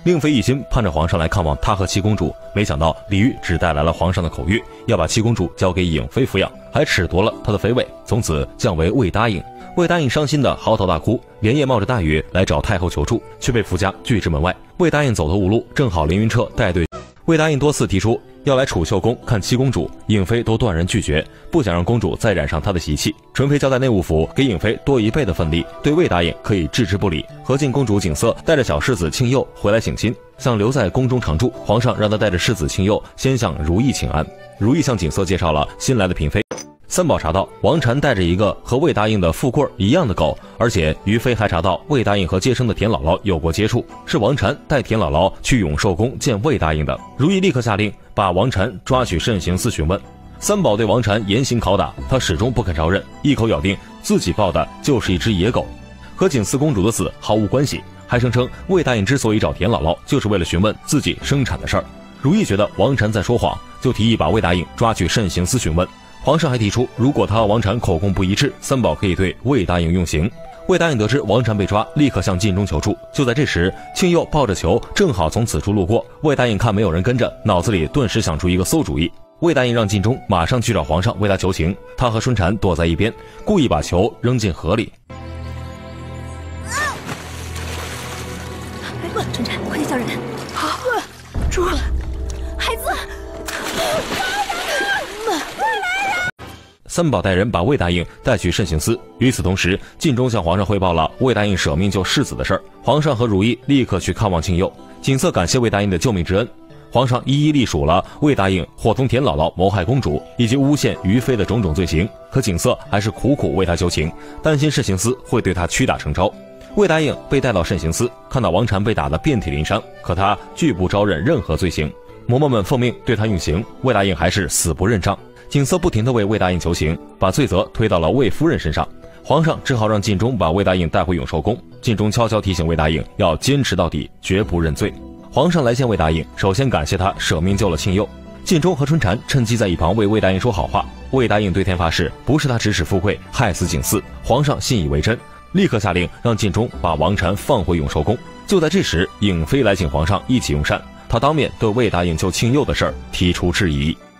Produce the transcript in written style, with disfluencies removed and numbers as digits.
令妃一心盼着皇上来看望她和七公主，没想到李煜只带来了皇上的口谕，要把七公主交给颖妃抚养，还褫夺了她的妃位，从此降为魏答应。魏答应伤心的嚎啕大哭，连夜冒着大雨来找太后求助，却被福家拒之门外。魏答应走投无路，正好凌云彻带队。魏答应多次提出要来储秀宫看七公主，颖妃都断然拒绝，不想让公主再染上她的习气。纯妃交代内务府给颖妃多1倍的份例，对魏答应可以置之不理。和进公主景色带着小世子庆佑回来省亲，想留在宫中常住，皇上让他带着世子庆佑先向如意请安。如意向景色介绍了新来的嫔妃。三宝查到王禅带着一个和魏答应的富贵一样的狗，而且于妃还查到魏答应和接生的田姥姥有过接触，是王禅带田姥姥去永寿宫见魏答应的。如意立刻下令把王禅抓去慎刑司询问。三宝对王禅严刑拷打，他始终不肯招认，一口咬定自己抱的就是一只野狗，和景思公主的死毫无关系，还声称魏答应之所以找田姥姥，就是为了询问自己生产的事儿。如意觉得王禅在说谎，就提议把魏答应抓去慎刑司询问。皇上还提出，如果他和王禅口供不一致，三宝可以对魏答应用刑。魏答应得知王禅被抓，立刻向禁中求助。就在这时，庆佑抱着球正好从此处路过，魏答应看没有人跟着，脑子里顿时想出一个馊主意。魏答应让禁中马上去找皇上为他求情，他和春蝉躲在一边，故意把球扔进河里。 春蝉，快点叫人！好，猪，孩子。 三宝带人把魏答应带去慎刑司。与此同时，晋中向皇上汇报了魏答应舍命救世子的事儿。皇上和如意立刻去看望庆佑，景色感谢魏答应的救命之恩。皇上一一隶属了魏答应伙同田姥姥谋害公主以及诬陷于妃的种种罪行，可景色还是苦苦为他求情，担心慎刑司会对他屈打成招。魏答应被带到慎刑司，看到王禅被打得遍体鳞伤，可他拒不招认任何罪行。嬷嬷们奉命对他用刑，魏答应还是死不认账。景色不停地为魏答应求情，把罪责推到了魏夫人身上。皇上只好让晋中把魏答应带回永寿宫。晋中悄悄提醒魏答应要坚持到底，绝不认罪。皇上来见魏答应，首先感谢他舍命救了庆佑。晋中和春蝉趁机在一旁为魏答应说好话。魏答应对天发誓，不是他指使富贵害死景嗣。皇上信以为真，立刻下令让晋中把王禅放回永寿宫。就在这时，颖妃来请皇上一起用膳，他当面对魏答应救庆佑的事儿提出质疑。